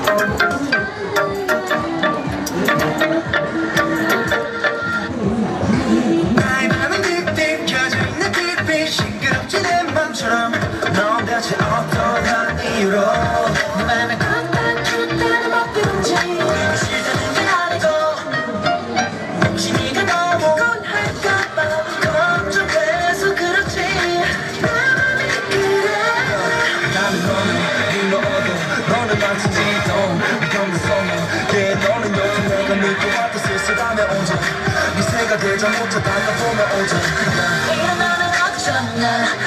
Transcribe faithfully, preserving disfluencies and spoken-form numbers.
나의 맘은 딥딥 켜져있는 빛빛 시끄럽지 내 맘처럼 넌 대체 어떠한 이유로 내 맘에 걷다 줬다는 법인지 싫다는 게 아니고 혹시 네가 너무 곤할까봐 걱정돼서 그렇지 내 맘이 그래 나는 너는 네 너도 너는 마치 지동 경계성에 yeah, 너는 여튼 내가 믿고 왔다 쓸쓸함에 온전 네 새가 되자 못해 다가보면 오전 이런 너는 어쩌나